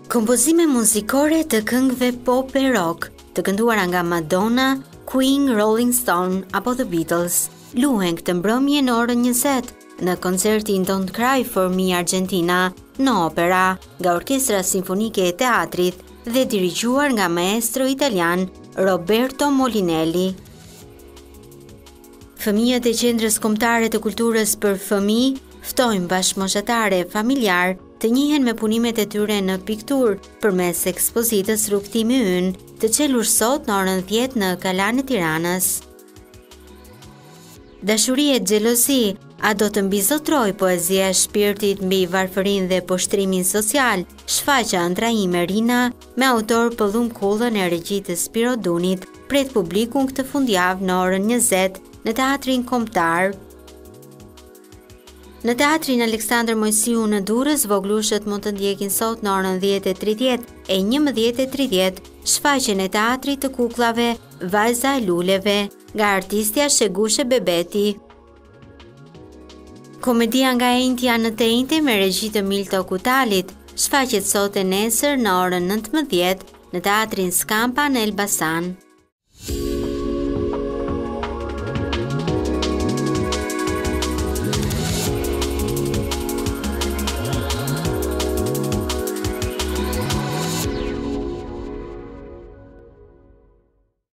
Kompozime muzikore të këngëve pop e rock, të kënduara nga Madonna, Queen, Rolling Stone apo The Beatles, luhen këtë mbrëmje në orën 20 në koncertin Don't Cry for Me Argentina në opera nga Orkestra Simfonike e Teatrit dhe dirigjuar nga maestro italian Roberto Molinelli. Fëmijët e Qendrës Kombëtare të Kulturës për Fëmijë ftojnë bashkëmoshatare familjar të njihen me punimet e tyre në pikturë përmes ekspozitës Rrugtimi ynë, të çelur sot në orën 10 në Kalan e Tiranës. Dashuri e xhelozi, a do të mbizotroj poezia e shpirtit mbi varfërinë dhe poshtrimin social, shfaqja Ëndra ime Rina me autor Pëllum Kullën e regjitës Spiro Dunit pret publikun këtë fundjavë në orën 20 në Teatrin Kombëtar. Në Teatrin Aleksandër Mojsiu në Durrës, voglushët mund të ndjekin sot në orën 10:30 e 11:30 shfaqjen e teatrit të kukullave Vajza e Luleve nga artistja Shegushe Bebeti. Komedia nga Enjtja në të Enjte me regji të Milto Kutalit shfaqet sot e nesër në orën 19 në Teatrin Skampa në Elbasan.